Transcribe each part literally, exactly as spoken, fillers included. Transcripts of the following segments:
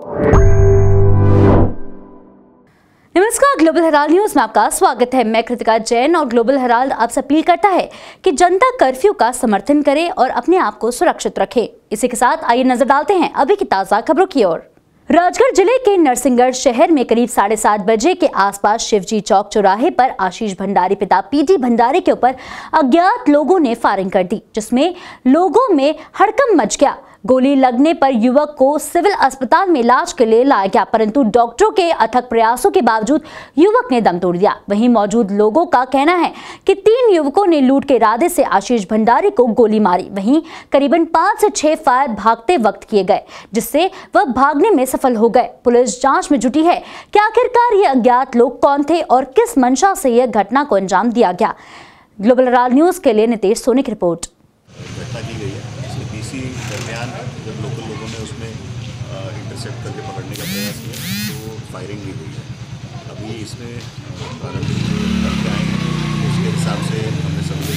नमस्कार, global Herald news में आपका स्वागत है। मैं कृतिका जैन और ग्लोबल हेराल्ड आपसे अपील करता है कि जनता कर्फ्यू का समर्थन करे और अपने आप को सुरक्षित रखे। इसी के साथ आइए नजर डालते हैं अभी की ताजा खबरों की ओर। राजगढ़ जिले के नरसिंहगढ़ शहर में करीब साढ़े सात बजे के आसपास शिवजी चौक चौराहे पर आशीष भंडारी पिता पीटी भंडारी के ऊपर अज्ञात लोगों ने फायरिंग कर दी, जिसमें लोगों में हड़कंप मच गया। गोली लगने पर युवक को सिविल अस्पताल में इलाज के लिए लाया गया, परंतु डॉक्टरों के अथक प्रयासों के बावजूद युवक ने दम तोड़ दिया। वहीं मौजूद लोगों का कहना है कि तीन युवकों ने लूट के इरादे से आशीष भंडारी को गोली मारी। वहीं करीबन पांच से छह फायर भागते वक्त किए गए, जिससे वह भागने में सफल हो गए। पुलिस जांच में जुटी है कि आखिरकार ये अज्ञात लोग कौन थे और किस मंशा से यह घटना को अंजाम दिया गया। ग्लोबल हेराल्ड न्यूज के लिए नितेश सोनी की रिपोर्ट। घटना की गई है, इसमें बीसी दरमियान जब लोकल लोगों ने उसमें इंटरसेप्ट करके पकड़ने का प्रयास किया तो फायरिंग भी हुई है। अभी इसमें प्रारंभिक तथ्य आए हैं, उसके हिसाब से हमने सभी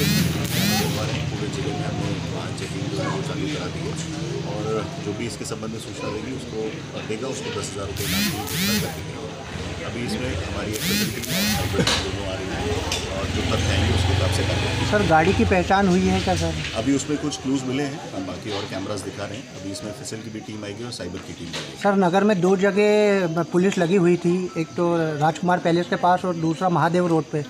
जगह पूरे जिले में हमने वहाँ चेकिंग जो है वो चालू करा दी है और जो भी इसके संबंध में सूचना देगी उसको देगा उसको दस हज़ार रुपये इनाम की घोषणा कर दी गई। अभी इसमें हमारी एक टीम दोनों आ रही है और जो तथ्य आएंगे उसके हिसाब से करेंगे। सर, गाड़ी की पहचान हुई है क्या सर? अभी उसमें कुछ क्लूज मिले हैं, हम बाकी और कैमरास दिखा रहे हैं। अभी इसमें फिसल की भी टीम आएगी और साइबर की टीम आएगी। सर, नगर में दो जगह पुलिस लगी हुई थी, एक तो राजकुमार पैलेस के पास और दूसरा महादेव रोड पे।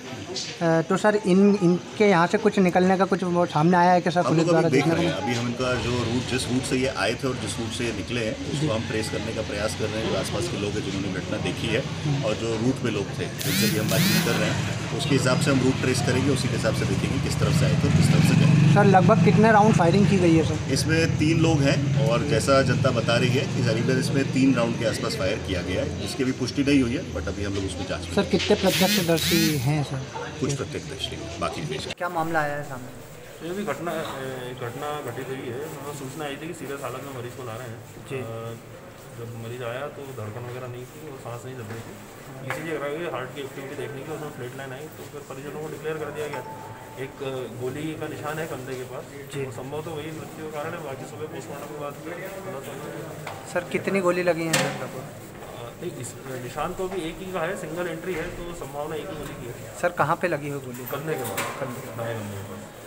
तो सर इन इनके यहाँ से कुछ निकलने का कुछ सामने आया है क्या सर? पुलिस द्वारा देख रहे हैं। अभी हम इनका जो रूट जिस रूट से ये आए थे और जिस रूट से ये निकले हैं उसको हम ट्रेस करने का प्रयास कर रहे हैं। जो आसपास के लोग हैं जिन्होंने घटना देखी है और जो रूट में लोग थे जिनसे भी हम बातचीत कर रहे हैं उसके हिसाब से हम रूट ट्रेस करेंगे, उसी के हिसाब से देखेंगे किस तरफ से आए थे और किस तरफ से गए। सर, लगभग कितने राउंड फायरिंग की गई है सर? इसमें तीन लोग हैं और जैसा जनता बता रही है कि करीबन इसमें तीन राउंड के आसपास फायर किया गया है, जिसकी भी पुष्टि नहीं हुई है, बट अभी हम लोग उसमें जांच। सर, कितने प्रत्यक्षदर्शी हैं सर? कुछ प्रत्यक्षदर्शी, बाकी पेश। क्या मामला आया है सामने? ये भी घटना घटना घटित हुई है। मतलब सूचना आई थी कि सीरियस हालत में मरीज को ला रहे हैं जी। जब मरीज आया तो धड़कन वगैरह नहीं थी और सांस नहीं चल रही थी। ईसीजी करा गई हार्ट की एक्टिविटी देखने की, उसमें फ्लड लाइन आई तो फिर परिजनों को डिक्लेयर कर दिया गया। एक गोली का निशान है कंधे के पास जी, संभव तो वही मृत्यु का कारण है। बाकी सुबह पोस्टमार्टम के बाद सर कितनी गोली लगी हैं सर? एक निशान तो भी एक ही का है, सिंगल एंट्री है तो संभावना एक ही गोली की है। सर, कहाँ पे लगी हुई गोली? कंधे के पास, कंधे के पास।